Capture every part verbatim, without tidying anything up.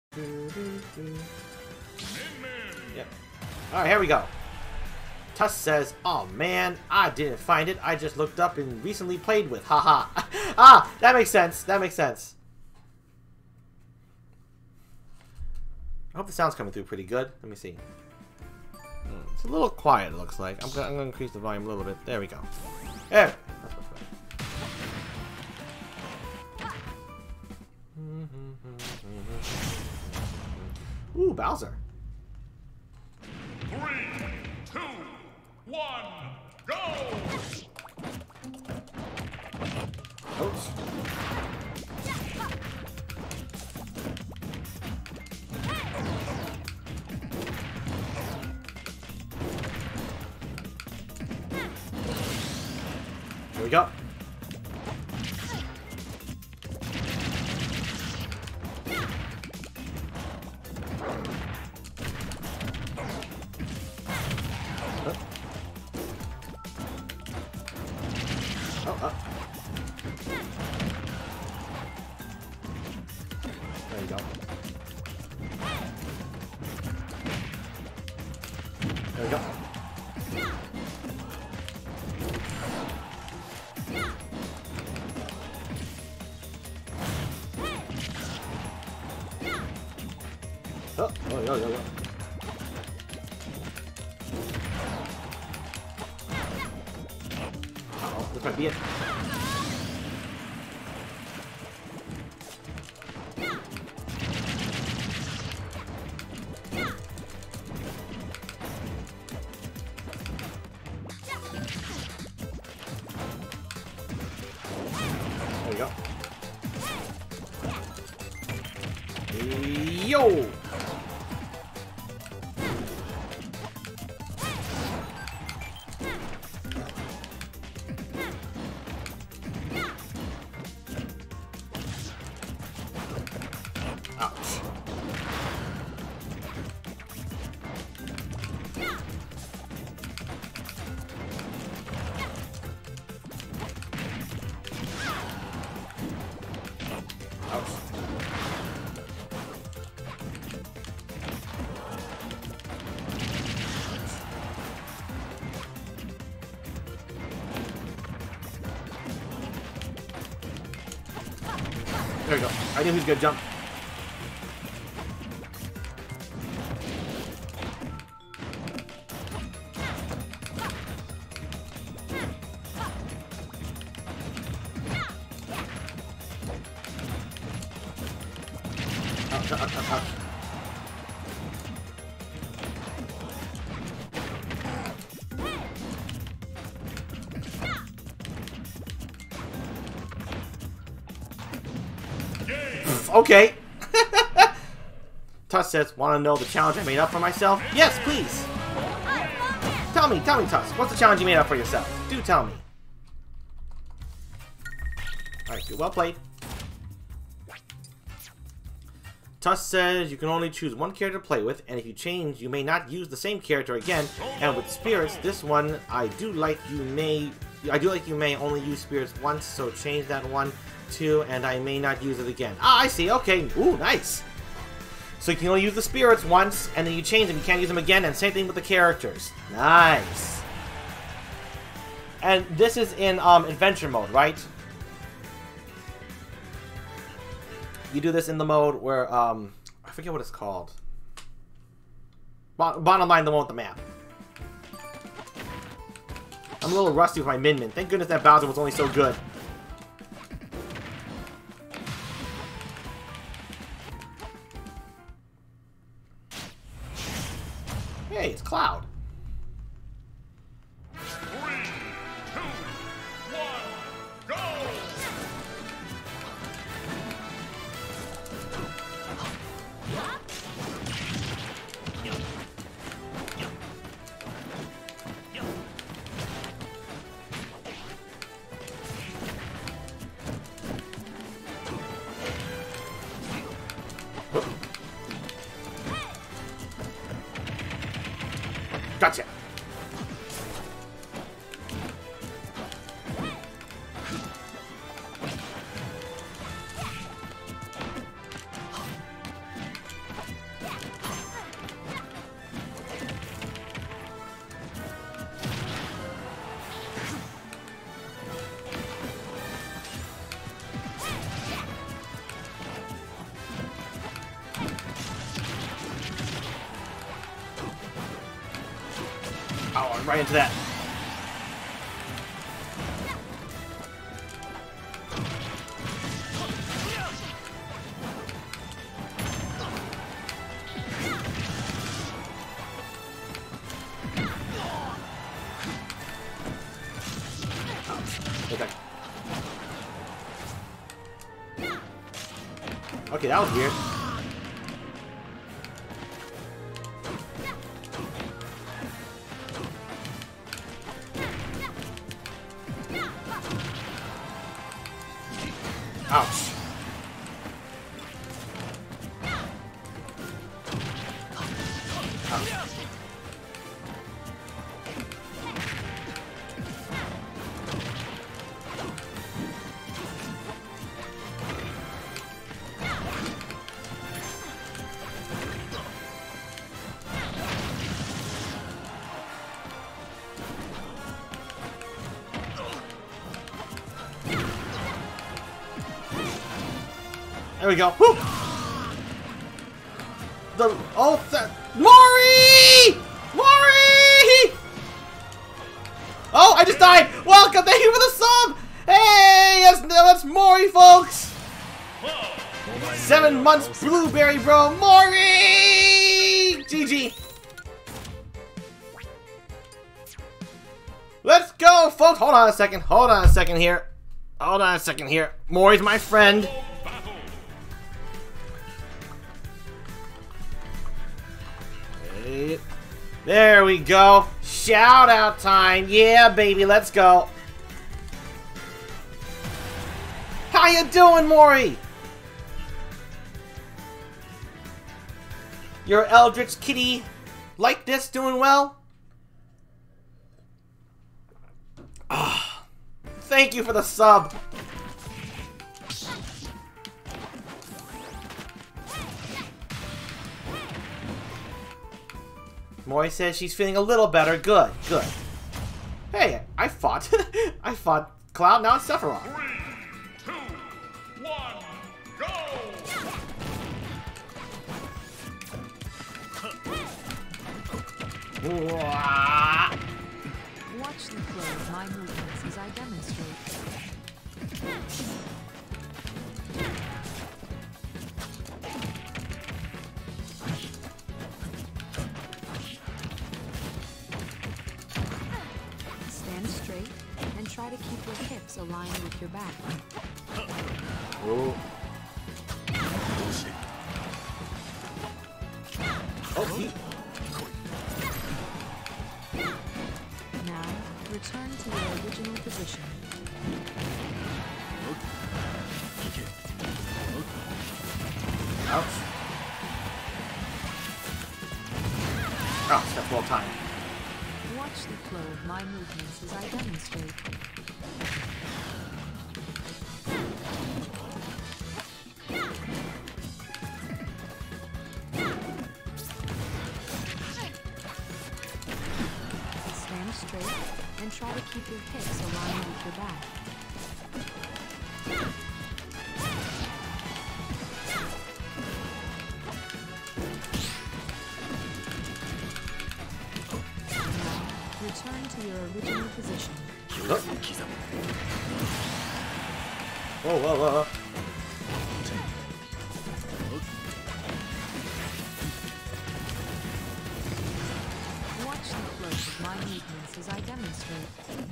Yep. Alright, here we go. Tusk says, "Oh man, I didn't find it. I just looked up and recently played with. Haha." Ah, that makes sense. That makes sense. I hope the sound's coming through pretty good. Let me see. It's a little quiet, it looks like. I'm gonna, I'm gonna increase the volume a little bit. There we go. There. That's much better. Ooh, Bowser. Three, two, one, go! Ouch. Here we go. Oh, oh. There you go. There we go. Oh, oh, yo, yo, yo. Uh-oh, this might be it. There we go. Yo! Ouch. Ouch. There we go. I knew he was gonna jump. Ouch, ouch, ouch, ouch. Okay. Tusk says, "Want to know the challenge I made up for myself?" Yes, please. Tell me, tell me, Tusk. What's the challenge you made up for yourself? Do tell me. Alright, good. Well played. Tusk says you can only choose one character to play with, and if you change, you may not use the same character again. And with spirits, this one, I do like you may, I do like you may only use spirits once, so change that one too, and I may not use it again. Ah, I see. Okay. Ooh, nice. So you can only use the spirits once, and then you change them. You can't use them again, and same thing with the characters. Nice. And this is in um, adventure mode, right? You do this in the mode where, um, I forget what it's called. Bo bottom line, the one with the map. I'm a little rusty with my Min Min. Thank goodness that Bowser was only so good. Hey, it's Cloud. Three, two, one, go! Gotcha. Oh, right into that. Okay. Okay, that was weird. Ouch. Ouch. There we go. Woo! The oh, the, Mori! Mori! Oh, I just died. Welcome, thank you for the sub. Hey, that's that's Mori, folks. Seven months, blueberry bro, Mori. G G. Let's go, folks. Hold on a second. Hold on a second here. Hold on a second here. Mori's my friend. There we go. Shout out time. Yeah, baby, let's go. How you doing, Mori? Your Eldritch kitty like this doing well? Ah, thank you for the sub. Mori says she's feeling a little better. Good, good. Hey, I fought. I fought Cloud, now it's Sephiroth. Three, two, one, go! Wah. Watch the flow of my movements as I demonstrate. Stand straight and try to keep your hips aligned with your back. Oh. Oh, he... Now, return to your original position. Ouch. Oh, that's well timed. Watch the flow of my movements as I demonstrate. Stand straight and try to keep your hips aligned with your back. Now, return to your original position. Whoa, whoa, whoa, whoa. Watch the flow of my movements as I demonstrate.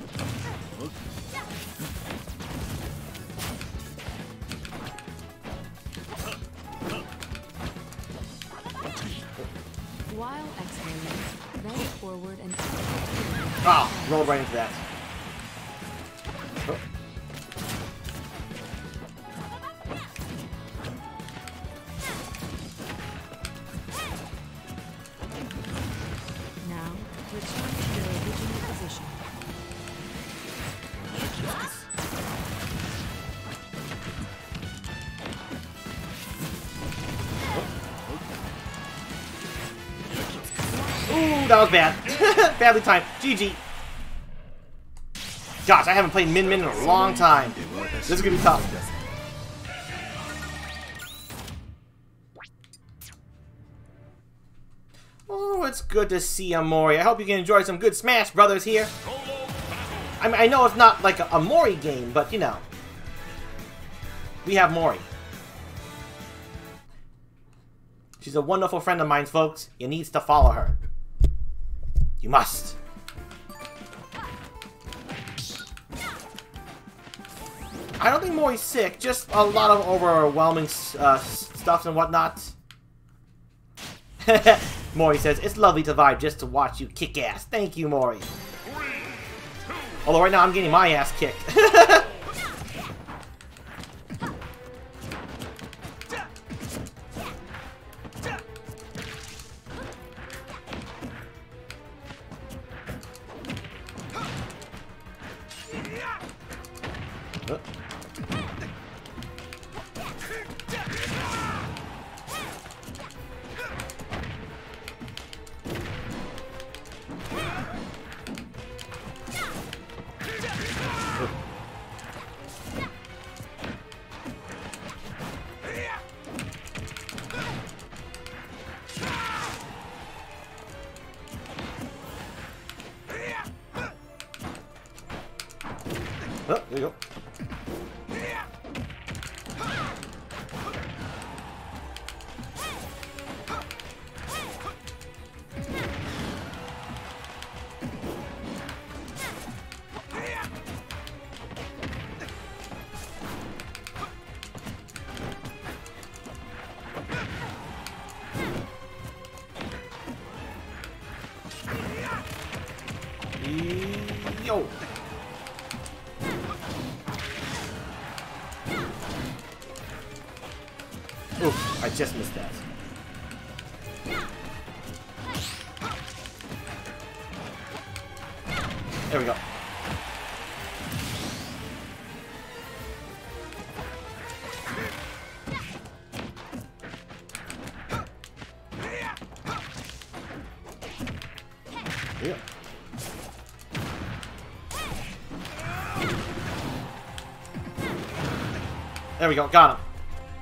While exhaling, bend forward and Ah, rolled right into that. Oh. now return to your original position. Ooh, that was bad. Badly timed. G G. Gosh, I haven't played Min Min in a long time. This is gonna be tough. Oh, it's good to see you, Mori. I hope you can enjoy some good Smash Brothers here. I mean, I know it's not like a, a Mori game, but you know. We have Mori. She's a wonderful friend of mine, folks. You need to follow her. You must. I don't think Mori's sick, just a lot of overwhelming uh, stuff and whatnot. Mori says, it's lovely to vibe just to watch you kick ass. Thank you, Mori. Although right now I'm getting my ass kicked. Oh, there you go. Yo. Oof, I just missed that. There we go. Yeah. There we go, got him.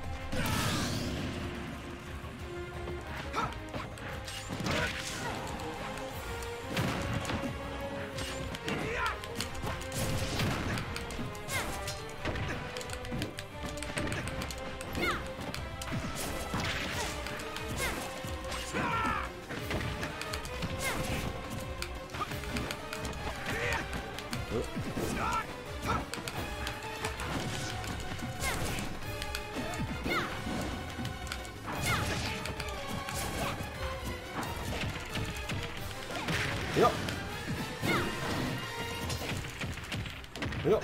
Yep. Yep.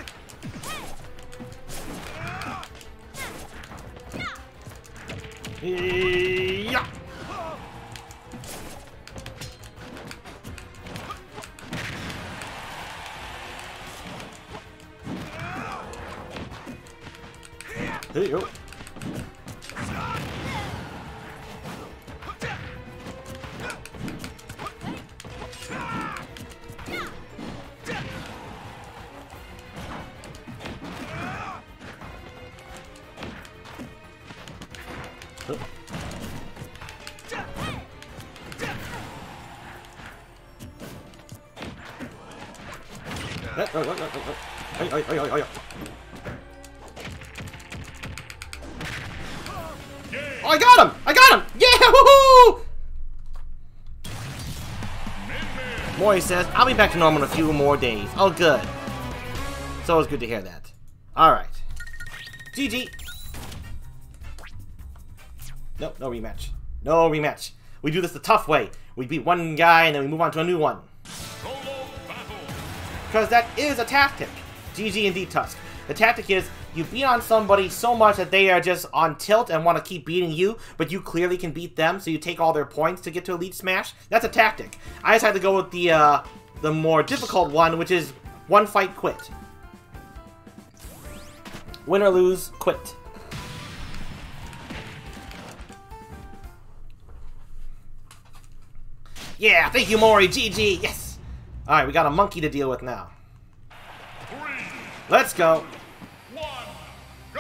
Yeah. There you go. Oh, I got him! I got him! Yeah! Woohoo! Mori says, I'll be back to normal in a few more days. Oh, good. It's always good to hear that. Alright. G G. Nope, no rematch. No rematch. We do this the tough way. We beat one guy and then we move on to a new one. Because that is a tactic. G G indeed, Tusk. The tactic is, you beat on somebody so much that they are just on tilt and want to keep beating you, but you clearly can beat them, so you take all their points to get to Elite Smash. That's a tactic. I just had to go with the, uh, the more difficult one, which is one fight, quit. Win or lose, quit. Yeah, thank you, Mori. G G, yes! Alright, we got a monkey to deal with now. Three, Let's go. one, go!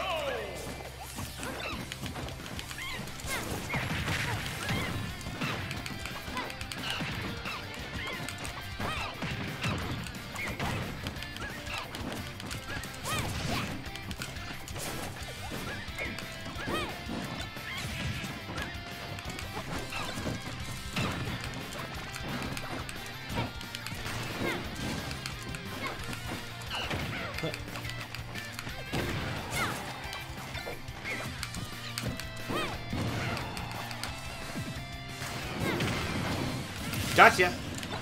Gotcha.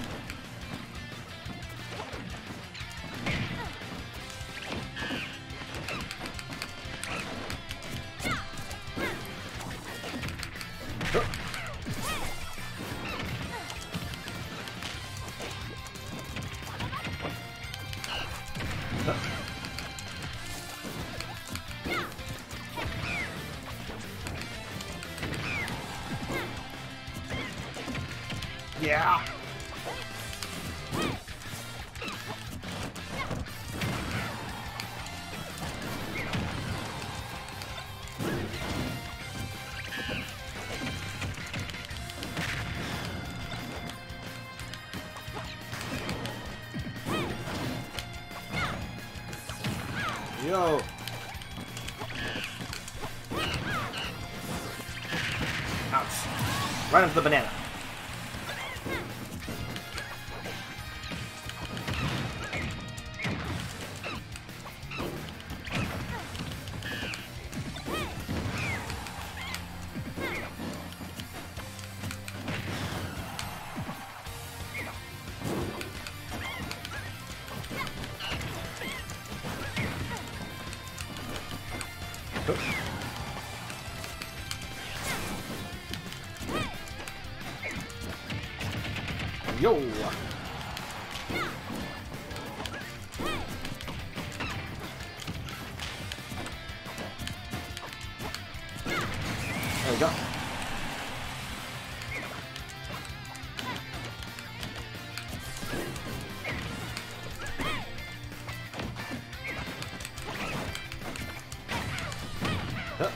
Yeah. Yo. Ouch. Right into the banana. Yo! There we go. Huh.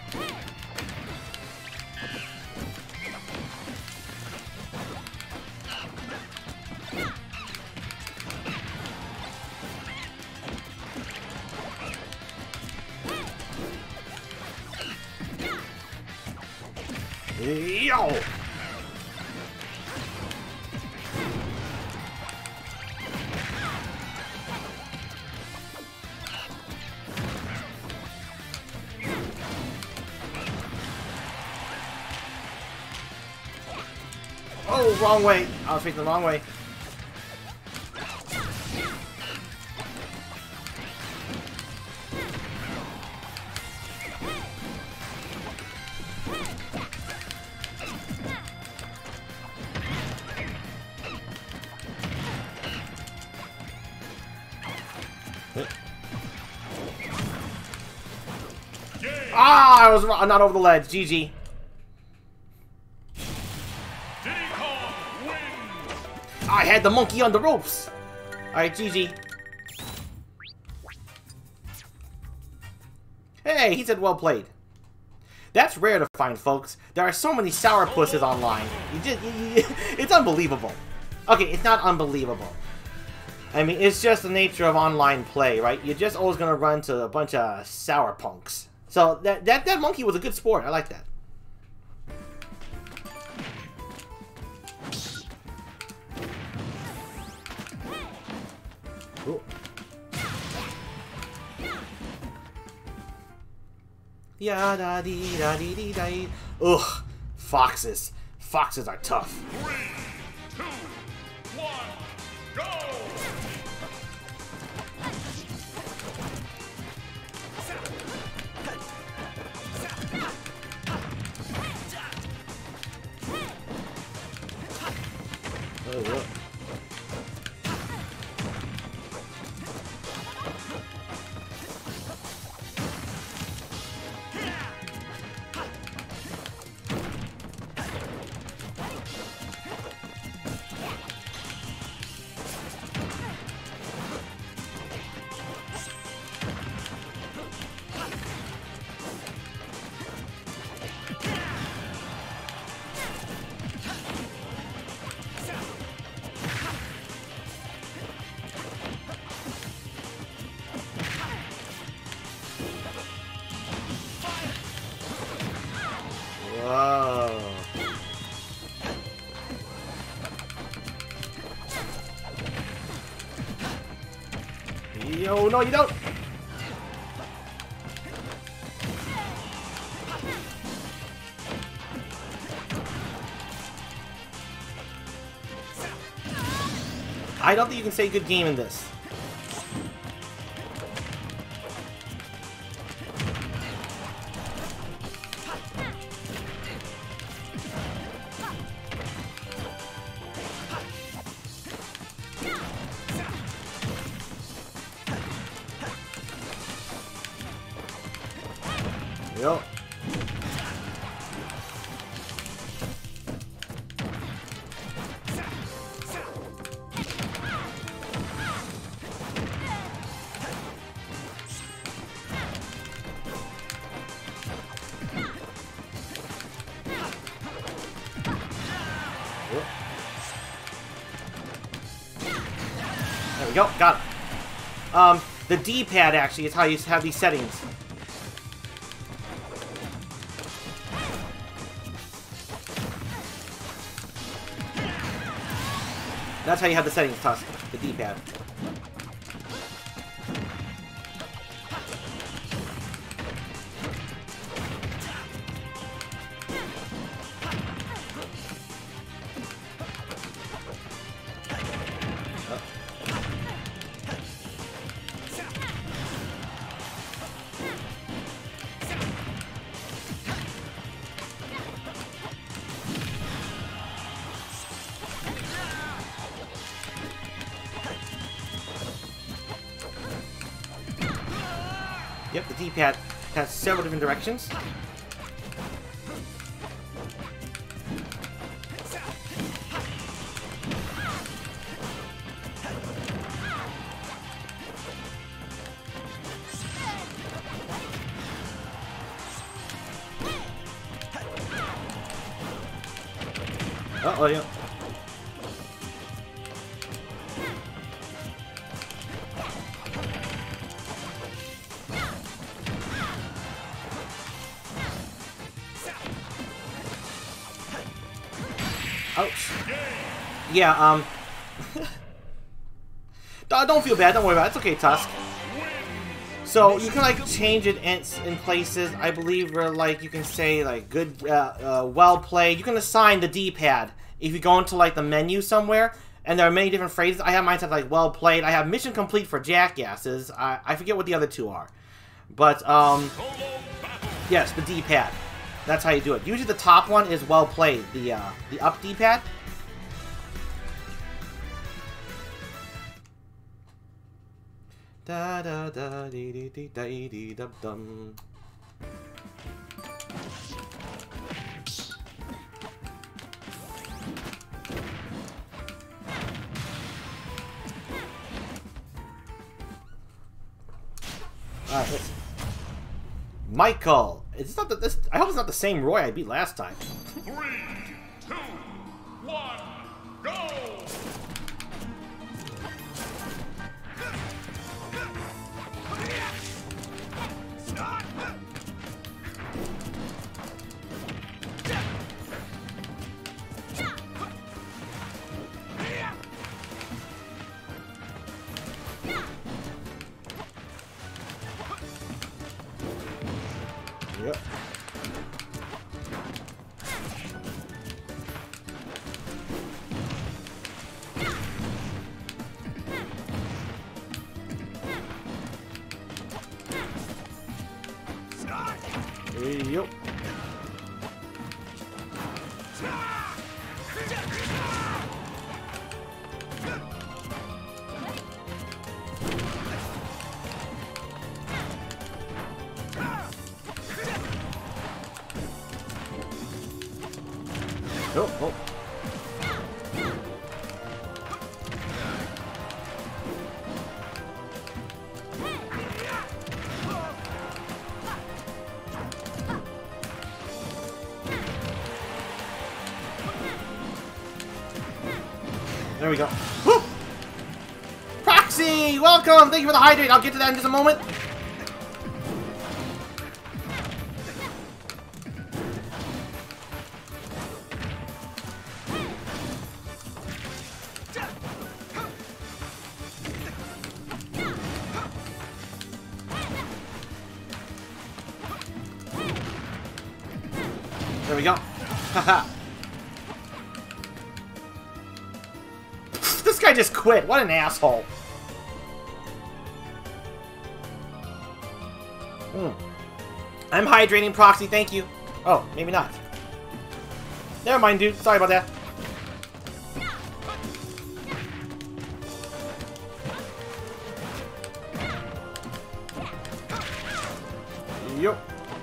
Yo! Oh, wrong way. I was facing the wrong way. Ah, I was wrong. Not over the ledge. G G. I had the monkey on the ropes. Alright, G G. Hey, he said well played. That's rare to find, folks. There are so many sourpusses online. You just, you, you, it's unbelievable. Okay, it's not unbelievable. I mean, it's just the nature of online play, right? You're just always gonna run into a bunch of sour punks. So that that that monkey was a good sport. I like that. Cool. Ya da dee da dee dee da. Ugh, foxes. Foxes are tough. Three, two, one, go! Oh, look. Whoa. Yo, no, you don't. I don't think you can say good game in this. Yep. There we go, got it. Um, the D-pad actually is how you have these settings. That's how you have the settings, Tusk. The D-pad. Yep, the D-pad has several different directions. Uh-oh, yeah. Ouch. Yeah, um... don't feel bad, don't worry about it. It's okay, Tusk. So, you can, like, change it in, in places, I believe, where, like, you can say, like, good, uh, uh, well played. You can assign the D-pad if you go into, like, the menu somewhere, and there are many different phrases. I have mine set, like, well played. I have mission complete for jackasses. I, I forget what the other two are. But, um... yes, the D-pad. That's how you do it. Usually the top one is well played, the uh, the up D-pad. Da da da dee dee dee da dee dum dum. Alright, let's... Michael! It's not that this. I hope it's not the same Roy I beat last time. Three, two, one, go! Yep. Yep. Oh, oh. There we go. Woo! Proxy! Welcome! Thank you for the hydrate. I'll get to that in just a moment. There we go. Haha. This guy guy just quit. What an asshole. Hmm. I'm hydrating, Proxy. Thank you. Oh, maybe not. Never mind, dude. Sorry about that. Yup.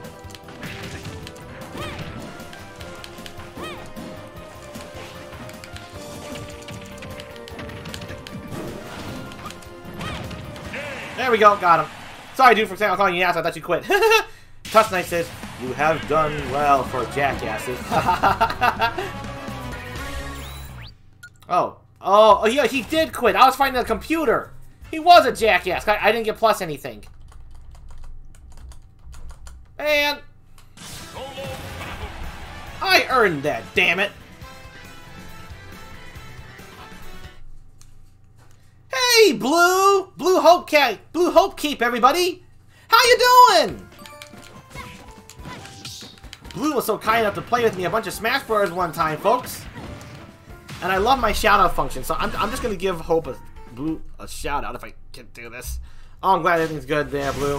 There we go, got him. Sorry, dude, for saying I'm calling you ass. I thought you quit. Tusk Knight says, "You have done well for jackasses." oh, oh, oh, yeah, he did quit. I was fighting the computer. He was a jackass. I, I didn't get plus anything. Man, I earned that. Damn it. Hey, Blue! Blue Hope Keep! Blue Hope Keep, everybody! How you doing? Blue was so kind enough to play with me a bunch of Smash Bros. One time, folks. And I love my shout-out function, so I'm, I'm just gonna give Hope a Blue a shout-out if I can do this. Oh, I'm glad everything's good there, Blue.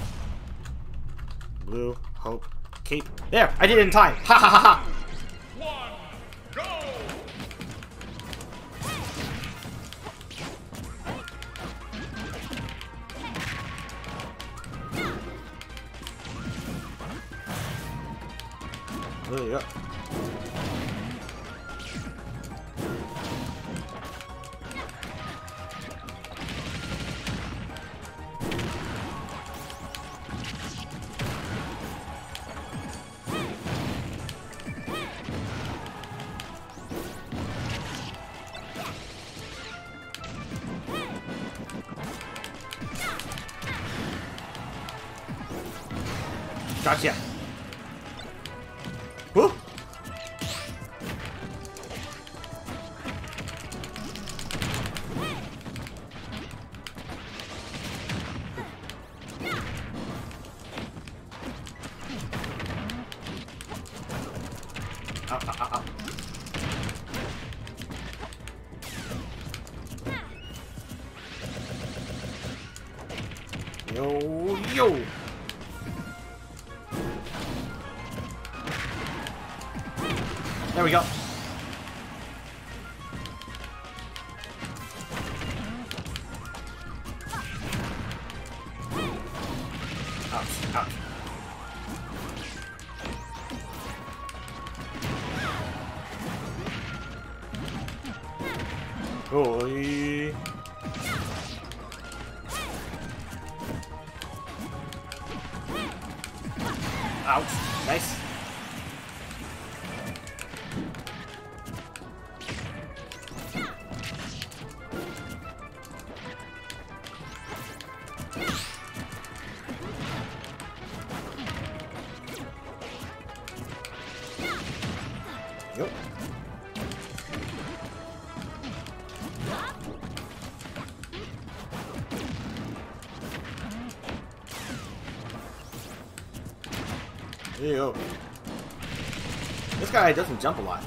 Blue Hope Keep. There! I did it in time! Ha ha ha ha! One, go! There you go. Gotcha. Woo. Ow, ow, ow, ow. Yo, yo. There we go. Ouch, ouch. Holy. Ouch. Nice. Yep. There you go. This guy doesn't jump a lot.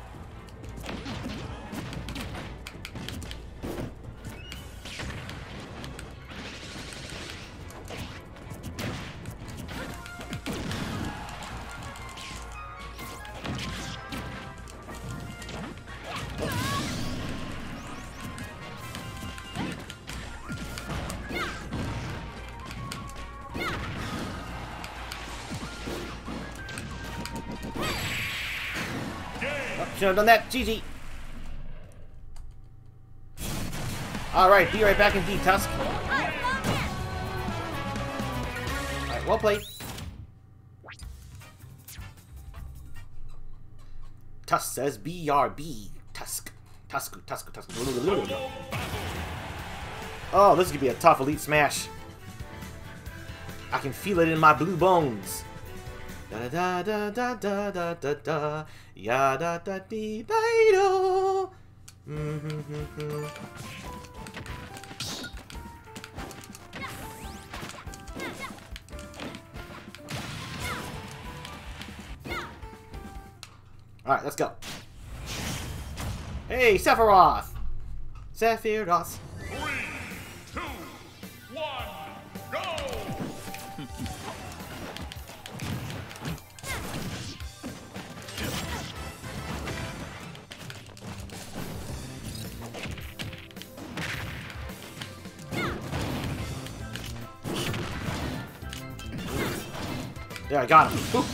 Should have done that. G G. Alright, be right back in D, Tusk. Alright, well played. Tusk says B R B. Tusk. Tusk. Tusk. Tusk. Oh, this is gonna be a tough Elite Smash. I can feel it in my blue bones. Da da da da da da da da ya da da dee da do. All right, let's go. Hey, Sephiroth. Sephiroth. Three, two, one, go! There, I got him. Whew.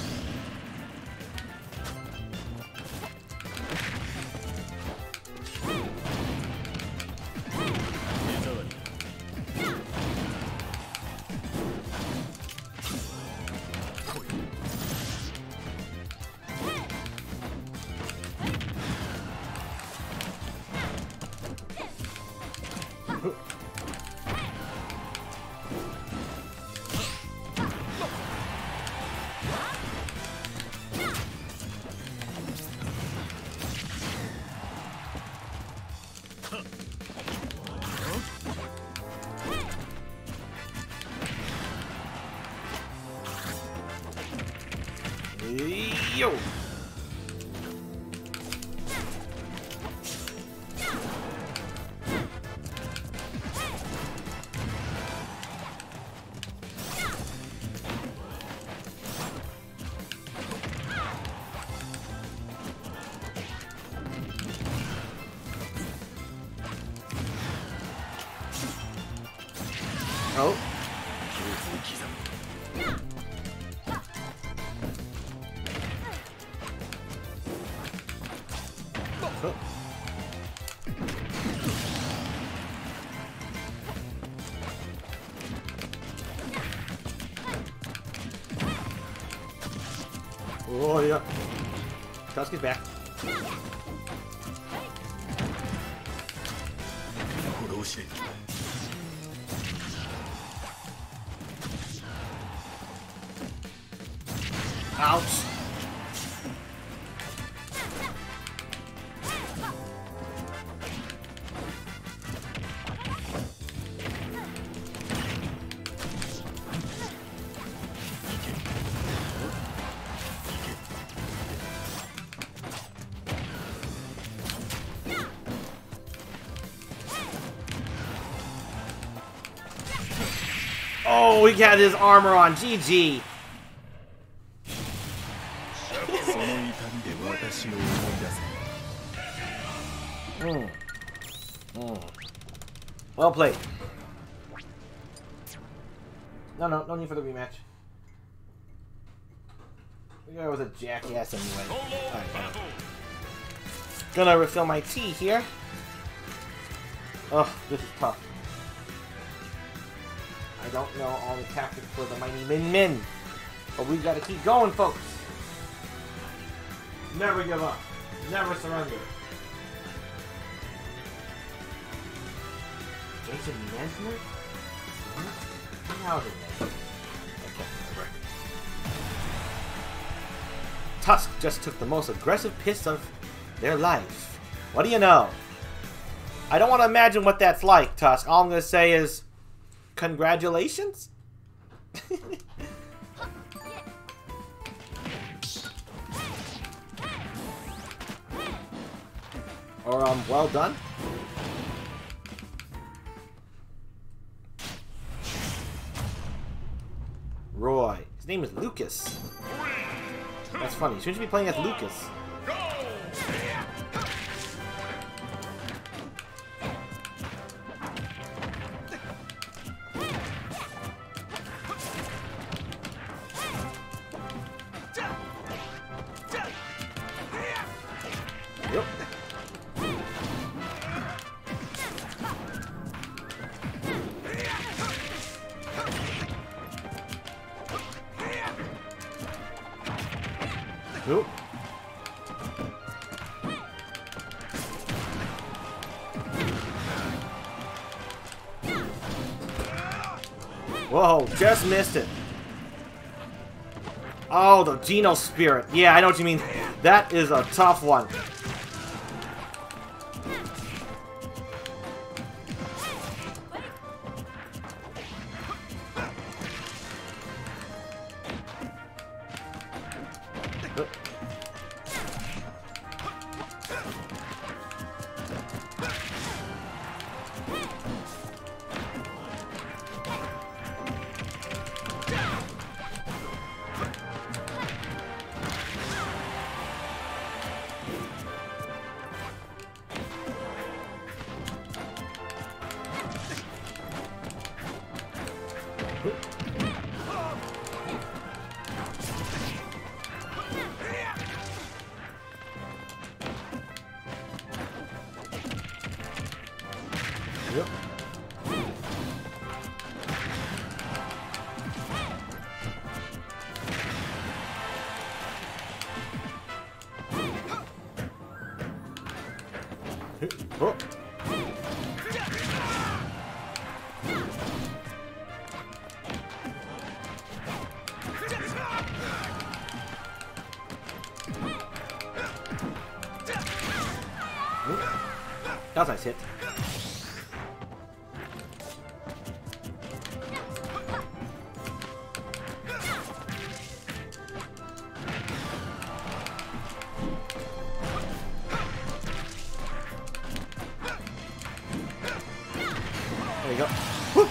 Yo! Oh. Oh. Oh yeah. Tusk is back. Ouch. Oh, he got his armor on. G G. Mm. Mm. Well played. No, no, no need for the rematch. The guy was a jackass anyway. Right. Gonna refill my tea here. Oh, this is tough. I don't know all the tactics for the mighty Min Min, but we gotta keep going, folks. Never give up. Never surrender. Jason Nesmith? How did they? Okay, Tusk just took the most aggressive piss of their life. What do you know? I don't want to imagine what that's like, Tusk. All I'm going to say is, congratulations? Or, um, well done? Roy. His name is Lucas. That's funny. Shouldn't you be playing as Lucas? Yep. Nope. Whoa, just missed it. Oh, the Geno Spirit. Yeah, I know what you mean. That is a tough one. Yep. Oh. That was a nice hit. There you go. Woo!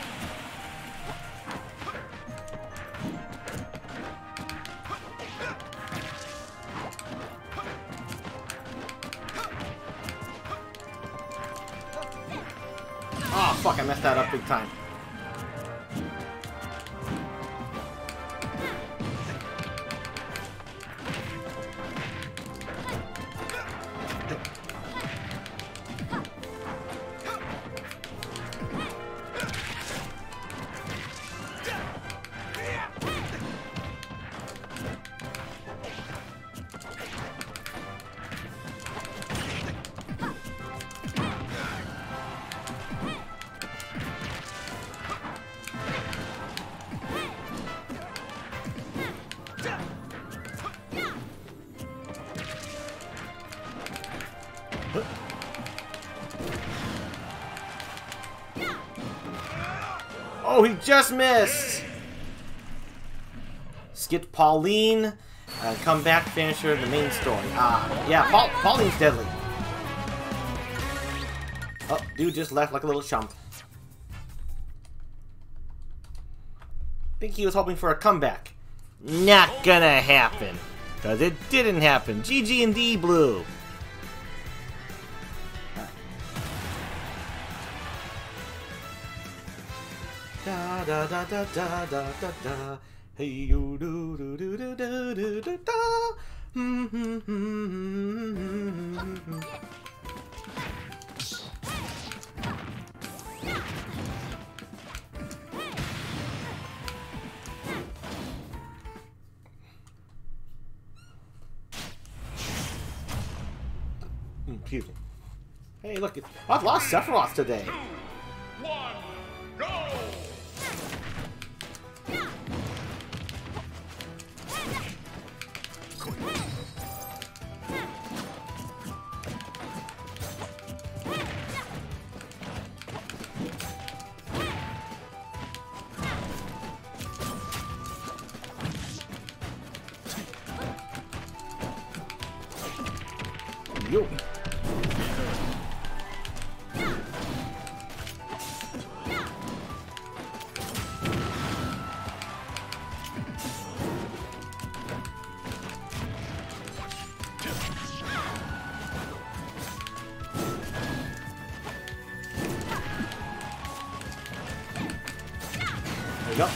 Oh, fuck, I messed that up big time. Oh, he just missed! Skip Pauline, uh, come back finisher, the main story. Ah, yeah, Paul Pauline's deadly. Oh, dude just left like a little chump. Think he was hoping for a comeback. Not gonna happen. Cause it didn't happen. G G and D Blue. Da da da da da da da da. Hey you do do do do do do do da. Hmm hmm hmm hmm. Excuse me. Hey, look, it's, I've lost Sephiroth today. Two, one, go! Yo. There you go.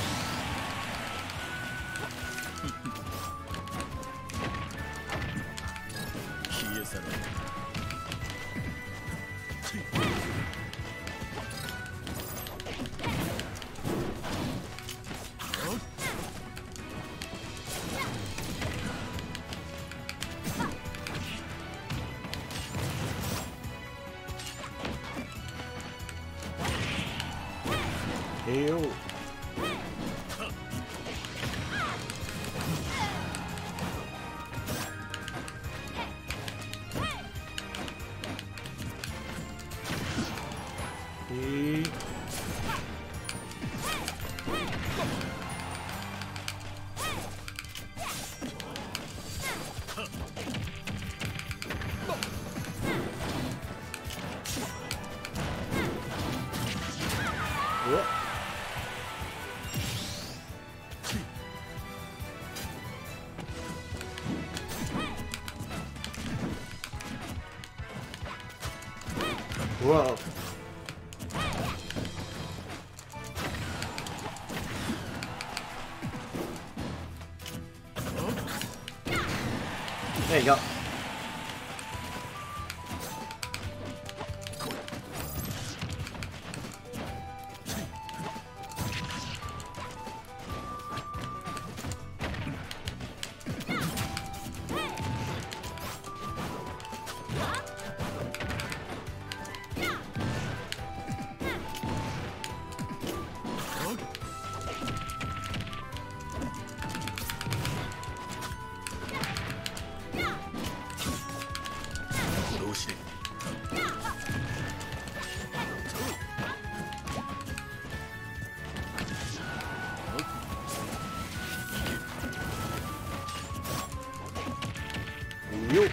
Ew. E. Yep. Whoa. There you go. Yo.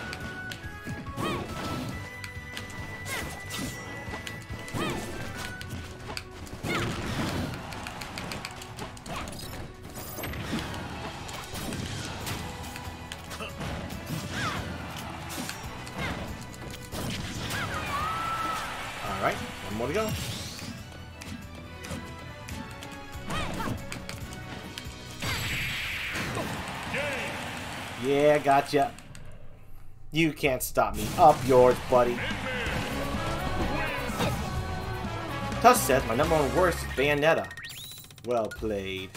Alright, one more to go. Yeah, gotcha. You can't stop me. Up yours, buddy. Tusk says my number one worst is Bayonetta. Well played.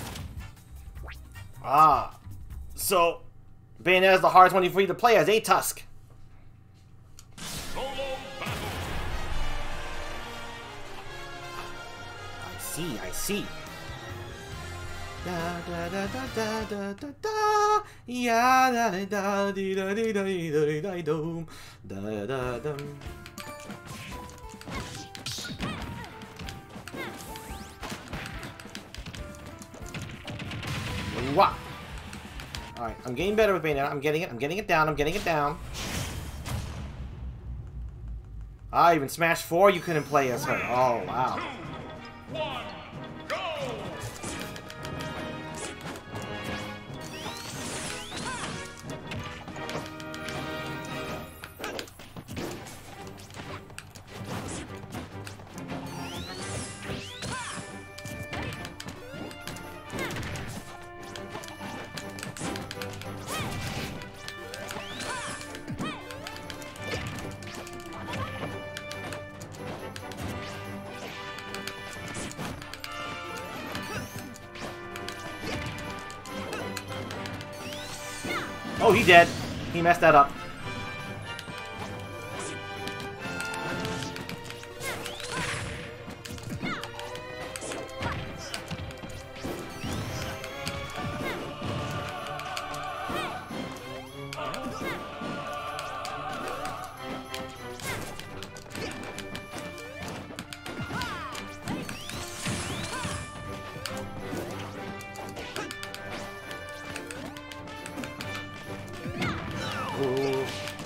Ah. So, Bayonetta is the hardest one for you to play as, eh, Tusk? I see, I see. Da da da da da da da da ya da da dee da dee da dee da dee da dum da da dum. Wah. Alright, I'm getting better with Bayonetta. I'm getting it, I'm getting it down, I'm getting it down. Ah, even Smash four you couldn't play as her. Oh wow. One, go! Oh, he dead. He messed that up. Ooh.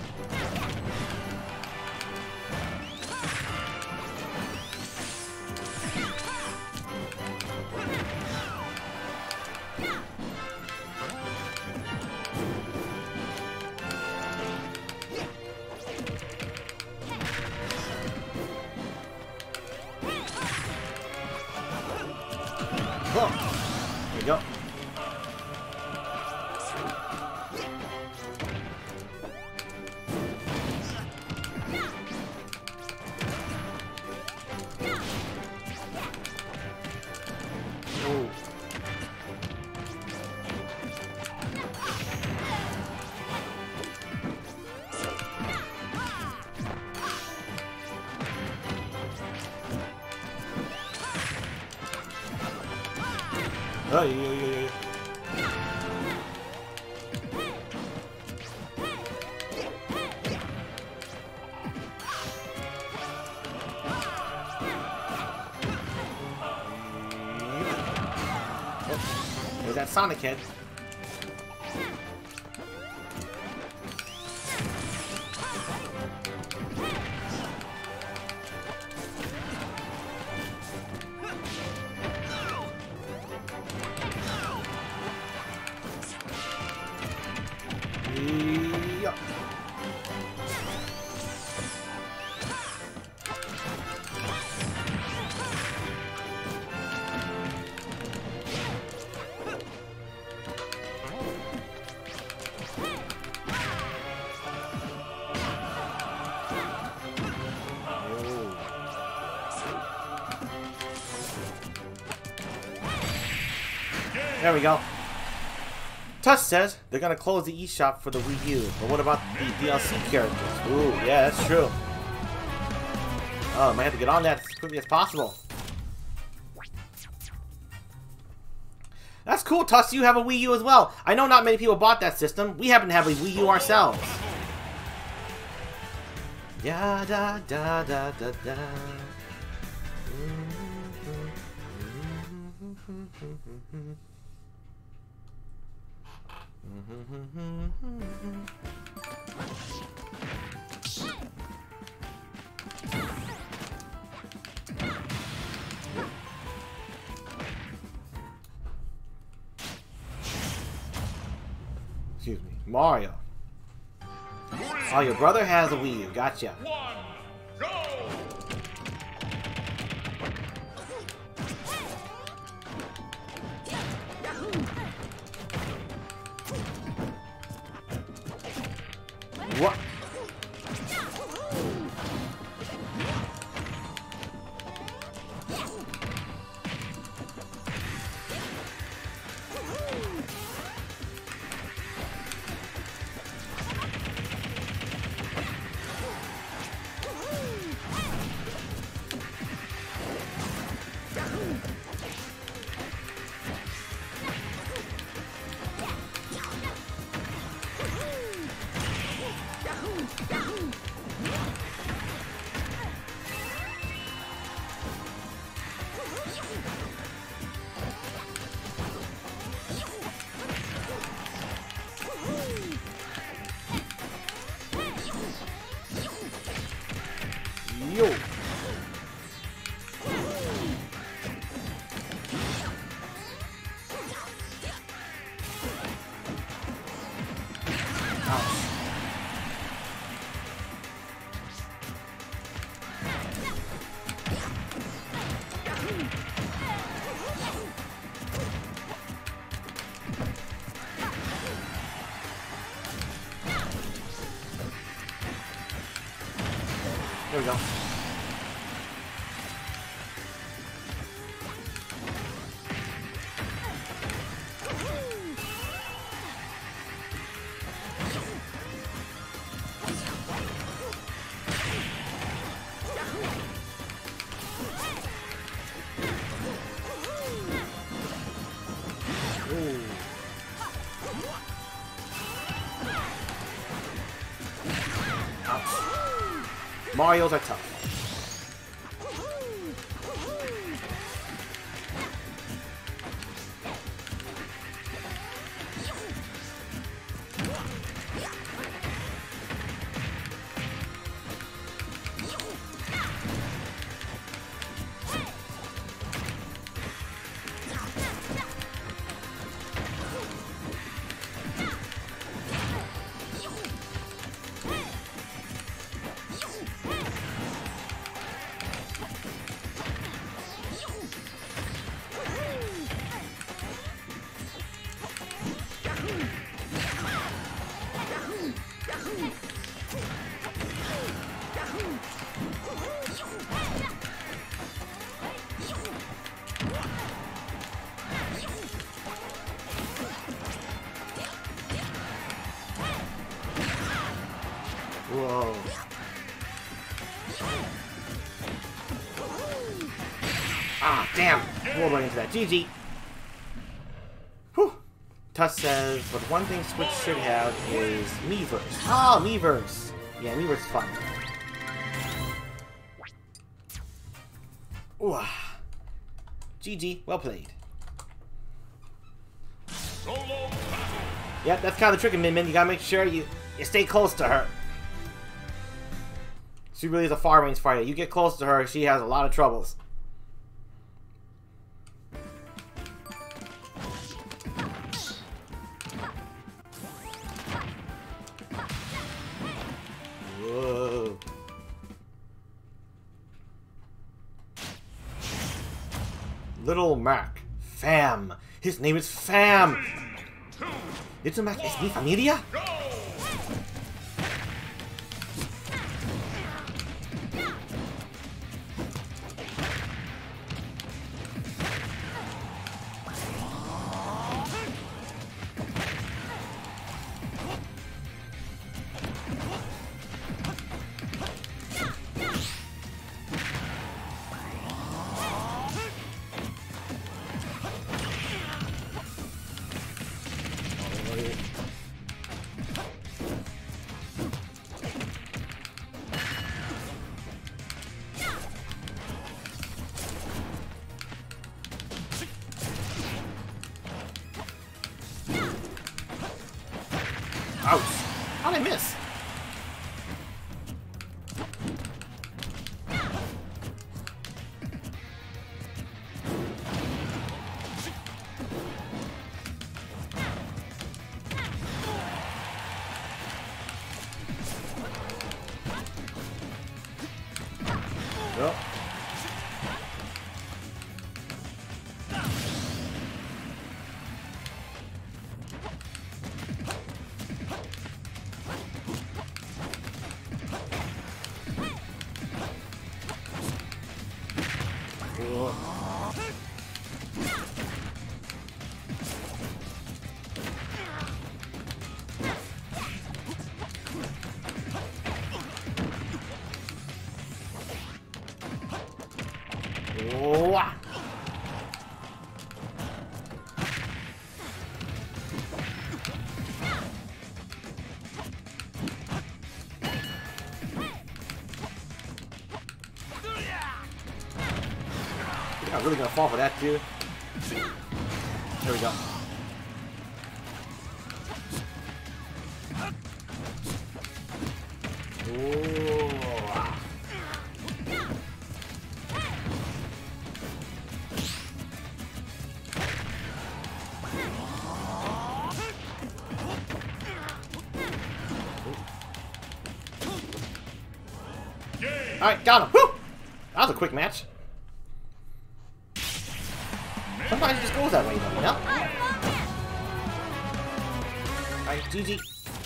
Oh, there you go. Oh, yeah, yeah, yeah, yeah. Oh, there's that Sonic head. Yep. There we go. Tusk says they're gonna close the eShop for the Wii U, but what about the D L C characters? Ooh, yeah, that's true. Oh, I might have to get on that as quickly as possible. That's cool, Tusk. You have a Wii U as well. I know not many people bought that system. We happen to have a Wii U ourselves. Ya da da da da da. Excuse me, Mario. Oh, your brother has a Wii U. Gotcha. One, go! What? Yo. There we go. Mario's are tough. Whoa. Ah, damn. Rolled right into that. G G. Whew. Tuss says, but one thing Switch should have is Miiverse. Ah, Miiverse. Yeah, Miiverse is fun. Ooh. G G. Well played. Solo battle. Yep, that's kind of the trick, Min Min. You gotta make sure you, you stay close to her. She really is a far range fighter. You get close to her, she has a lot of troubles. Whoa. Little Mac. Fam. His name is Fam. Little Mac es mi familia? Go! How'd I miss? Yep. Wah. I'm really gonna fall for that, dude. There we go. Ooh. Alright, got him. Woo! That was a quick match. Sometimes it just goes that way, though, you know? Alright, G G.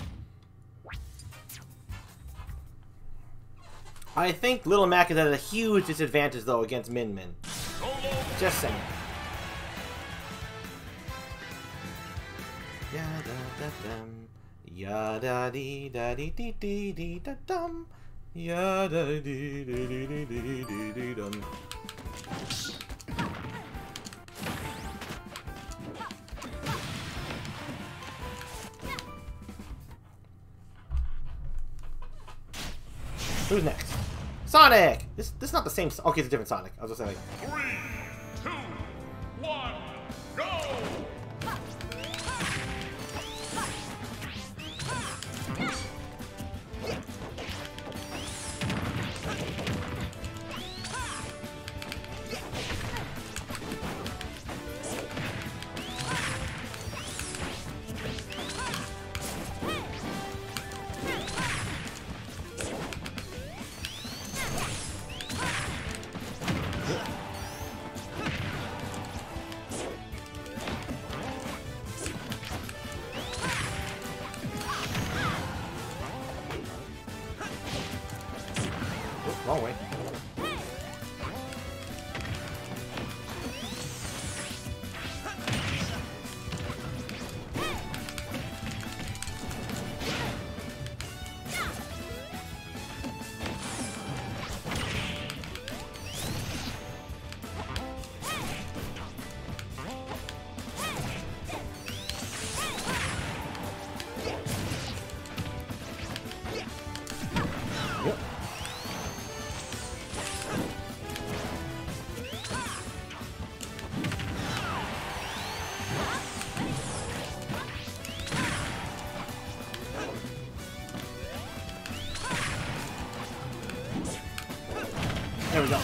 I think Little Mac is at a huge disadvantage, though, against Min Min. Just saying. Yada-da-dum. Yada-dee-da-dee-dee-dee-dee-da-dum. Yada-dee-dee-dee-dee-dee-dee-dum. Who's next? Sonic! This this is not the same. Okay, it's a different Sonic. I was just saying. Three, two, one, go! Wrong way. Yep. There we go.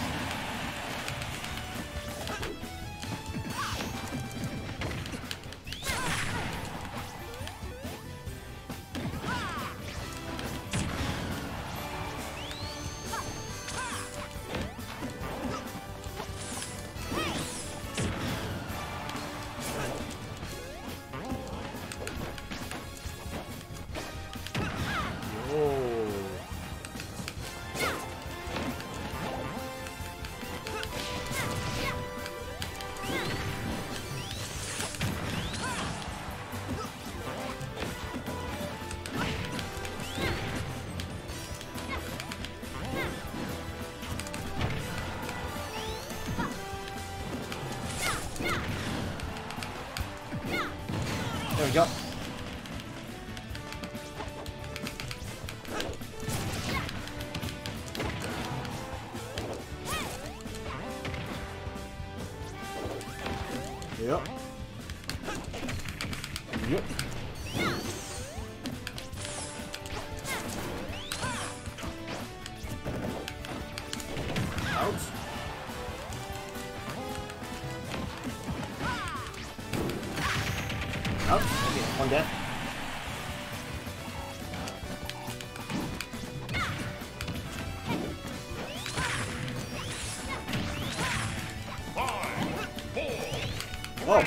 There we go. Yep. Yep. Ouch. Ouch. Okay, one death. Whoa.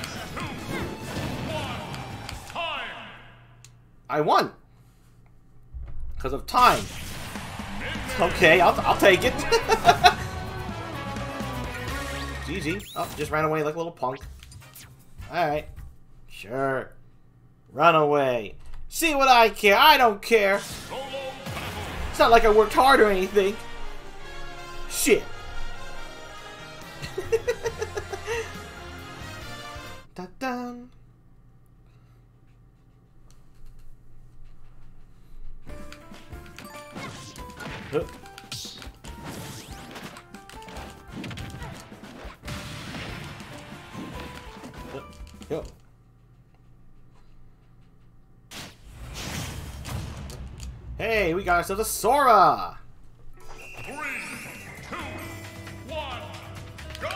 I won! Because of time. Okay, I'll, I'll take it. G G. Oh, just ran away like a little punk. Alright. Sure. Run away. See what I care. I don't care. It's not like I worked hard or anything. Shit. Da-dum. Huh. Huh. Yo. Hey, we got ourselves a Sora! Three, two, one, go!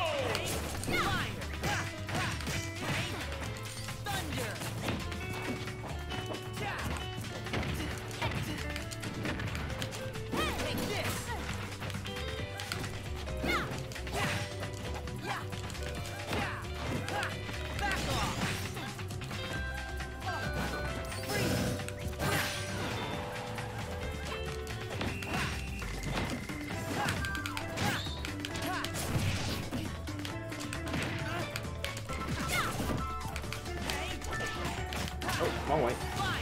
Oh, wrong way.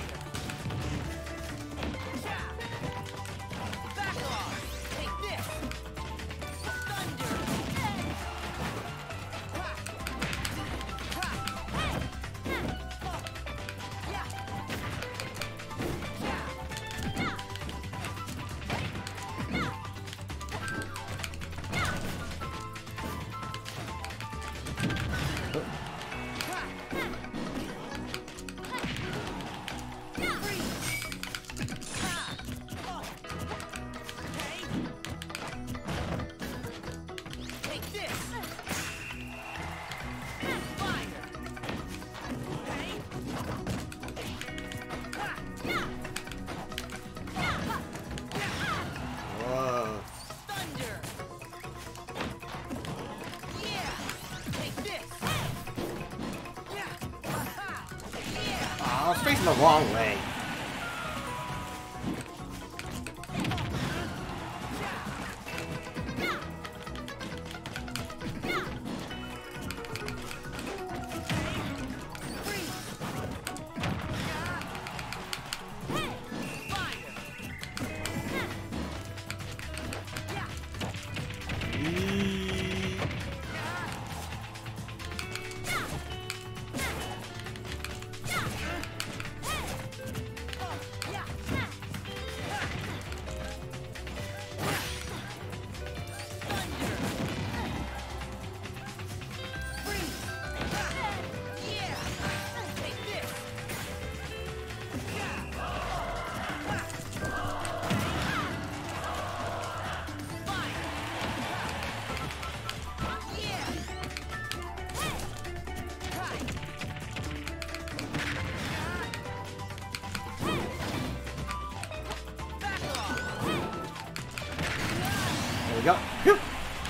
I was facing the wrong way. There we go. Phew.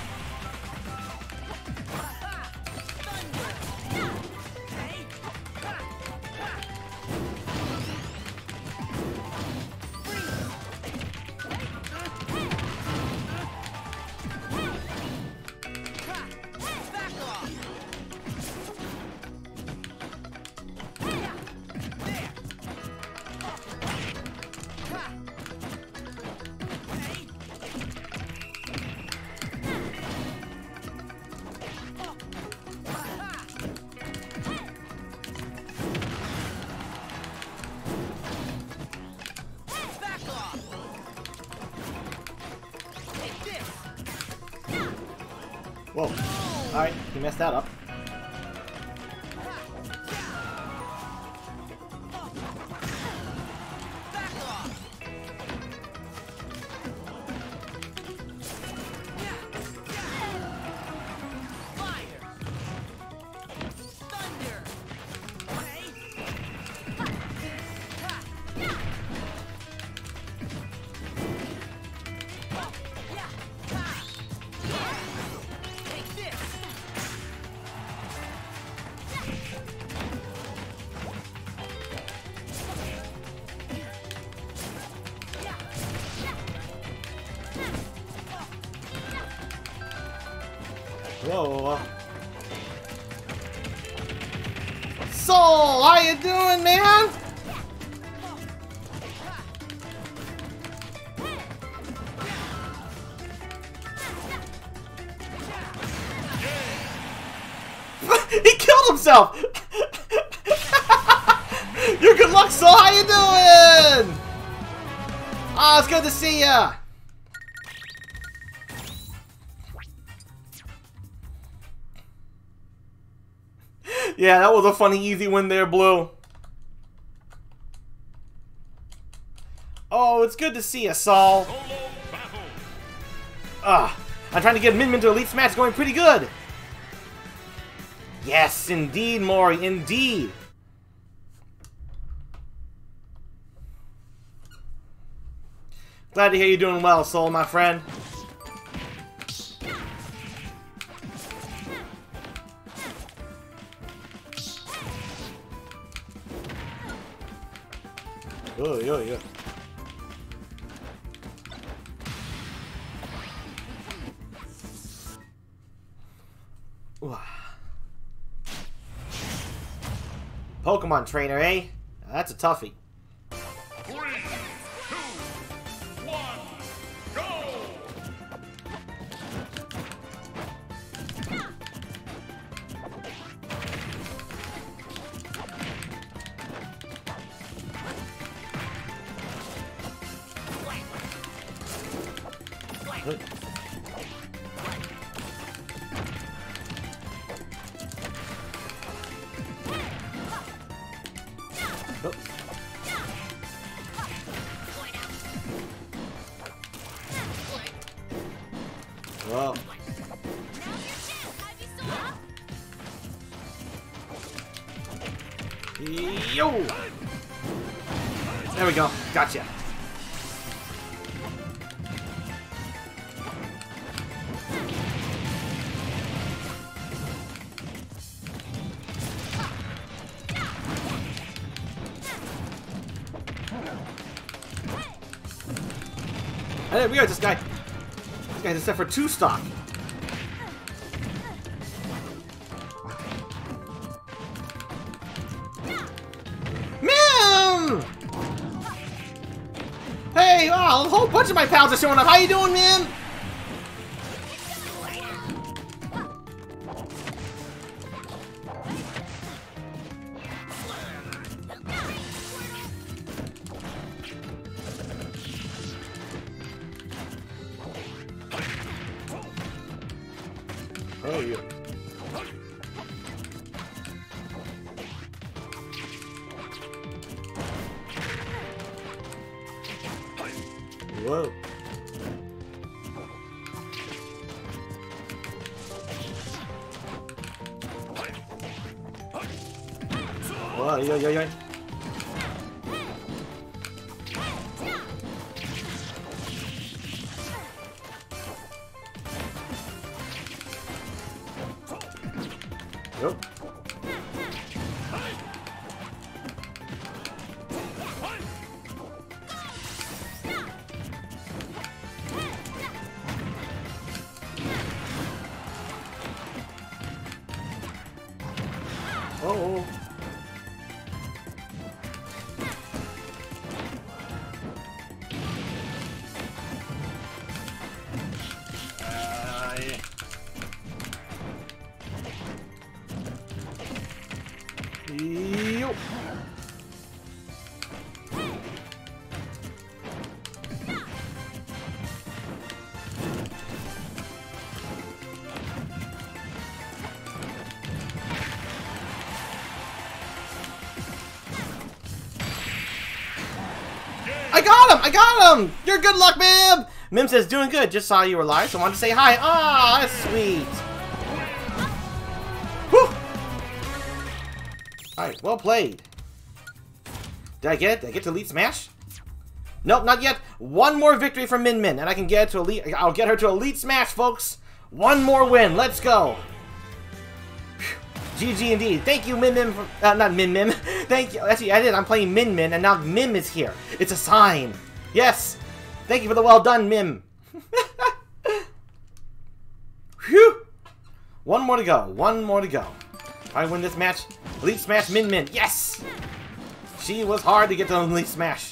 Whoa. Alright, he messed that up. Whoa. Soul, how you doing, man? He killed himself! You're good luck, Soul! How you doing? Oh, it's good to see ya! Yeah, that was a funny, easy win there, Blue. Oh, it's good to see ya, Saul. Ah, I'm trying to get Min Min to Elite Smash going pretty good. Yes, indeed, Mori, indeed. Glad to hear you're doing well, Soul, my friend. Oh, yeah, yeah. Wow. Pokemon trainer, eh? That's a toughie. Three, two, one, go! Good. Oh. Whoa. Yo! There we go. Gotcha. I didn't realize this guy. This guy's set for two stock. Mim! Hey, wow, a whole bunch of my pals are showing up. How you doing, Mim? Oh, yeah. Whoa. Whoa, yeah, yeah, yeah. Yep. Oh. Uh, yeah. Yo. I got him! I got him! You're good luck, Mim! Mim says, doing good. Just saw you were live, so wanted to say hi. Ah, that's sweet. Whew. Alright, well played. Did I get it? Did I get to Elite Smash? Nope, not yet. One more victory for Min Min, and I can get to Elite. I'll get her to Elite Smash, folks. One more win. Let's go. G G indeed. Thank you, Min Min. For, uh, not Min Min. Thank you. Actually, I did. I'm playing Min Min, and now Mim is here. It's a sign. Yes. Thank you for the well done, Mim. Whew. One more to go. One more to go. If I win this match, Elite Smash Min Min. Yes! She was hard to get to Elite Smash.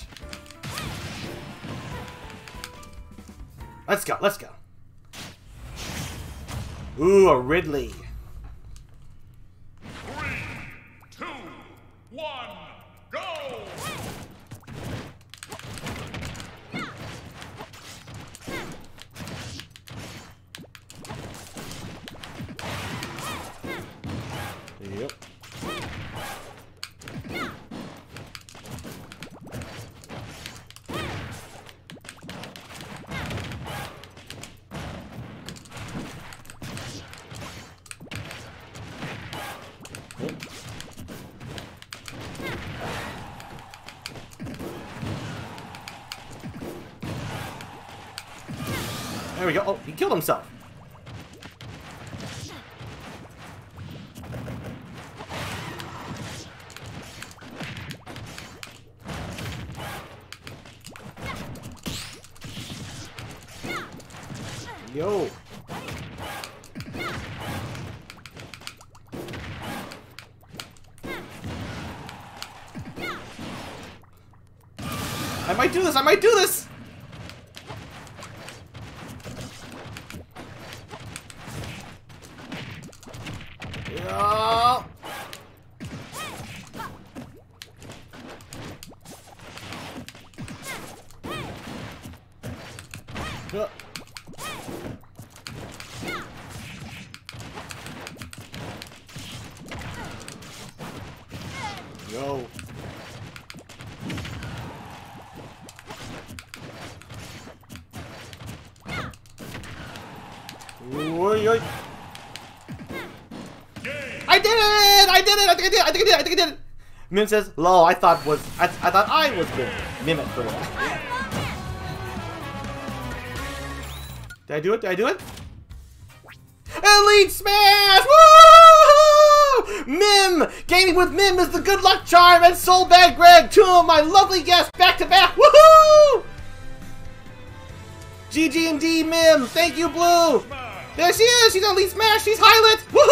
Let's go. Let's go. Ooh, a Ridley. Three, two, one, go! Yep. There we go. Oh, he killed himself. Yo. I might do this. I might do this. Yeah. Yeah. Go. Oy, oy. I did it! I did it! I think I did it! I think I did it! I think I did it! Mim says, "Lol, I thought was I, I thought I was good." Mimic for that. Did I do it? Did I do it? Elite Smash! Woo! Mim! Gaming with Mim is the good luck charm, and Soul Bag Greg, two of my lovely guests back to back. Woohoo! G G and D Mim, thank you, Blue. There she is. She's Elite Smash. She's Hylit. Woo!